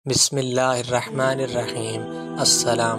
بسم اللہ الرحمن الرحیم۔ السلام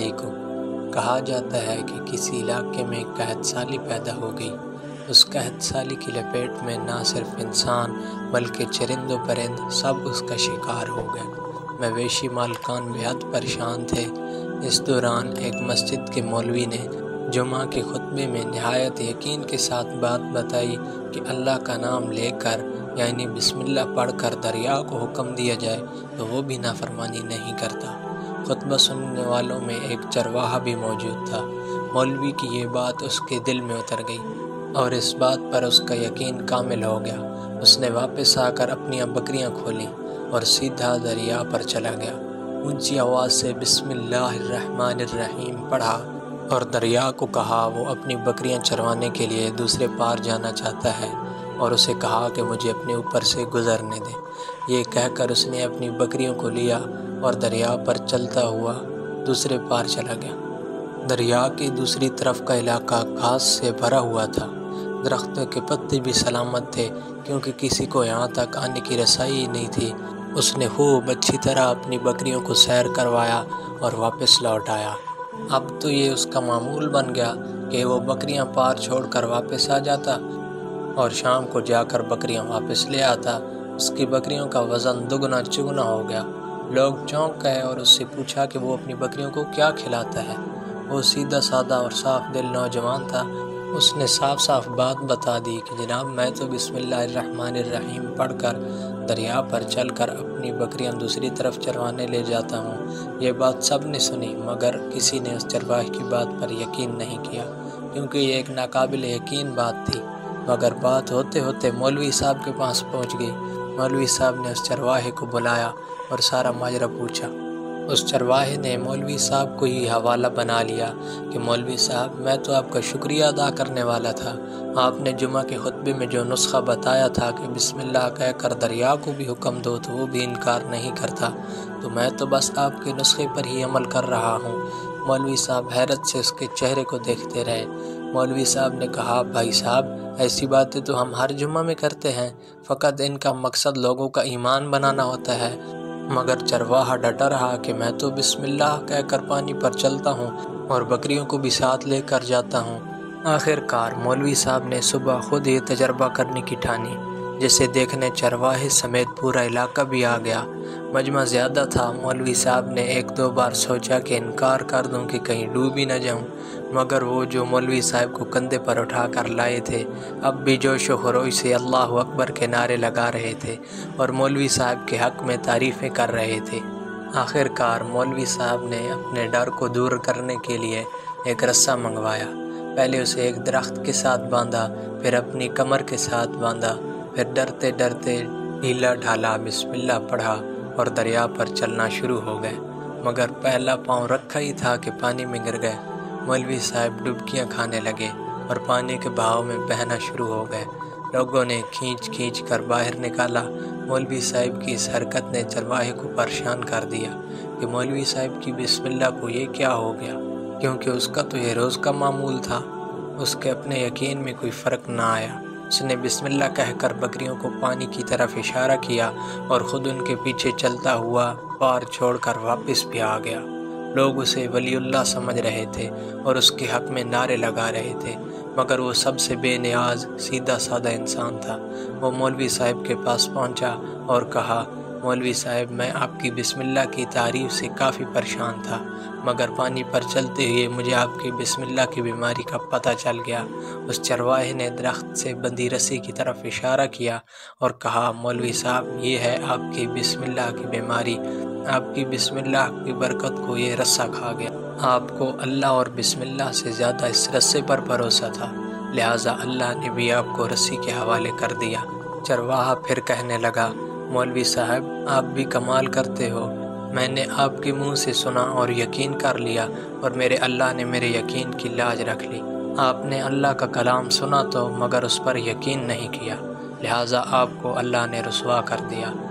علیکم۔ کہا جاتا ہے کہ کسی علاقے میں ایک قحط سالی پیدا ہو گئی۔ اس قحط سالی کی لپیٹ میں نہ صرف انسان بلکہ چرند و پرند سب اس کا شکار ہو گئے۔ مویشی مالکان بے حد پریشان تھے۔ اس دوران ایک مسجد کے مولوی نے جمعہ کے خطبے میں نہایت یقین کے ساتھ بات بتائی کہ اللہ کا نام لے کر یعنی بسم اللہ پڑھ کر دریا کو حکم دیا جائے تو وہ بھی نافرمانی نہیں کرتا۔ خطبہ سننے والوں میں ایک چرواہا بھی موجود تھا۔ مولوی کی یہ بات اس کے دل میں اتر گئی اور اس بات پر اس کا یقین کامل ہو گیا۔ اس نے واپس آ کر اپنی بکریاں کھولیں اور سیدھا دریا پر چلا گیا۔ اونچی آواز سے بسم اللہ الرحمن الرحیم پڑھا اور دریا کو کہا وہ اپنی بکریاں چروانے کے لیے دوسرے پار جانا چاہتا ہے اور اسے کہا کہ مجھے اپنے اوپر سے گزرنے دے۔ یہ کہہ کر اس نے اپنی بکریوں کو لیا اور دریا پر چلتا ہوا دوسرے پار چلا گیا۔ دریا کی دوسری طرف کا علاقہ گھاس سے بھرا ہوا تھا۔ درختوں کے پتے بھی سلامت تھے کیونکہ کسی کو یہاں تک آنے کی رسائی ہی نہیں تھی۔ اس نے خوب اچھی طرح اپنی بکریوں کو سیر کروایا اور واپس لوٹ آیا۔ اب تو یہ اس کا معمول بن گیا کہ وہ بکریاں پار چھوڑ کر واپس آ جاتا اور شام کو جا کر بکریاں واپس لے آتا۔ اس کی بکریوں کا وزن دگنا چگنا ہو گیا۔ لوگ چونک گئے اور اس سے پوچھا کہ وہ اپنی بکریوں کو کیا کھلاتا ہے۔ وہ سیدھا سادہ اور صاف دل نوجوان تھا۔ اس نے صاف صاف بات بتا دی کہ جناب میں تو بسم اللہ الرحمن الرحیم پڑھ کر دریا پر چل کر اپنی بکریاں دوسری طرف چروانے لے جاتا ہوں۔ یہ بات سب نے سنی مگر کسی نے اس چرواہے کی بات پر یقین نہیں کیا کیونکہ یہ ایک ناقابل یقین بات تھی۔ مگر بات ہوتے ہوتے مولوی صاحب کے پاس پہنچ گئی۔ مولوی صاحب نے اس چرواہے کو بلایا اور سارا ماجرا پوچھا۔ اس چرواہے نے مولوی صاحب کو ہی حوالہ بنا لیا کہ مولوی صاحب میں تو آپ کا شکریہ ادا کرنے والا تھا۔ آپ نے جمعہ کے خطبے میں جو نسخہ بتایا تھا کہ بسم اللہ کہہ کر دریا کو بھی حکم دو تو وہ بھی انکار نہیں کرتا، تو میں تو بس آپ کے نسخے پر ہی عمل کر رہا ہوں۔ مولوی صاحب حیرت سے اس کے چہرے کو دیکھتے رہے۔ مولوی صاحب نے کہا بھائی صاحب ایسی باتیں تو ہم ہر جمعہ میں کرتے ہیں، فقط ان کا مقصد لوگوں کا ایمان بنانا ہوتا ہے۔ مگر چرواہا ڈٹا رہا کہ میں تو بسم اللہ کہہ کر پانی پر چلتا ہوں اور بکریوں کو بھی ساتھ لے کر جاتا ہوں۔ آخر کار مولوی صاحب نے صبح خود یہ تجربہ کرنے کی ٹھانی، جسے دیکھنے چرواہے سمیت پورا علاقہ بھی آ گیا۔ مجمع زیادہ تھا۔ مولوی صاحب نے ایک دو بار سوچا کہ انکار کر دوں کہ کہیں ڈوب ہی نہ جاؤں، مگر وہ جو مولوی صاحب کو کندھے پر اٹھا کر لائے تھے اب بھی جوش و خروش سے اللہ اکبر کے نعرے لگا رہے تھے اور مولوی صاحب کے حق میں تعریفیں کر رہے تھے۔ آخر کار مولوی صاحب نے اپنے ڈر کو دور کرنے کے لیے ایک رسہ منگوایا۔ پہلے اسے ایک درخت کے ساتھ باندھا، پھر اپنی کمر کے ساتھ باندھا، پھر ڈرتے ڈرتے ڈھیلا ڈھالا بسم اللہ پڑھا اور دریا پر چلنا شروع ہو گئے۔ مگر پہلا پاؤں رکھا ہی تھا کہ پانی میں گر گئے۔ مولوی صاحب ڈبکیاں کھانے لگے اور پانی کے بہاؤ میں بہنا شروع ہو گئے۔ لوگوں نے کھینچ کھینچ کر باہر نکالا۔ مولوی صاحب کی اس حرکت نے چرواہے کو پریشان کر دیا کہ مولوی صاحب کی بسم اللہ کو یہ کیا ہو گیا، کیونکہ اس کا تو یہ روز کا معمول تھا۔ اس کے اپنے یقین میں کوئی فرق نہ آیا۔ اس نے بسم اللہ کہہ کر بکریوں کو پانی کی طرف اشارہ کیا اور خود ان کے پیچھے چلتا ہوا پار چھوڑ کر واپس بھی آ گیا۔ لوگ اسے ولی اللہ سمجھ رہے تھے اور اس کے حق میں نعرے لگا رہے تھے، مگر وہ سب سے بے نیاز سیدھا سادہ انسان تھا۔ وہ مولوی صاحب کے پاس پہنچا اور کہا مولوی صاحب میں آپ کی بسم اللہ کی تعریف سے کافی پریشان تھا، مگر پانی پر چلتے ہوئے مجھے آپ کی بسم اللہ کی بیماری کا پتہ چل گیا۔ اس چرواہے نے درخت سے بندھی رسی کی طرف اشارہ کیا اور کہا مولوی صاحب یہ ہے آپ کی بسم اللہ کی بیماری۔ آپ کی بسم اللہ کی برکت کو یہ رسہ کھا گیا۔ آپ کو اللہ اور بسم اللہ سے زیادہ اس رسے پر بھروسہ تھا، لہٰذا اللہ نے بھی آپ کو رسی کے حوالے کر دیا۔ چرواہا پھر کہنے لگا مولوی صاحب آپ بھی کمال کرتے ہو۔ میں نے آپ کے منہ سے سنا اور یقین کر لیا اور میرے اللہ نے میرے یقین کی لاج رکھ لی۔ آپ نے اللہ کا کلام سنا تو مگر اس پر یقین نہیں کیا، لہٰذا آپ کو اللہ نے رسوا کر دیا۔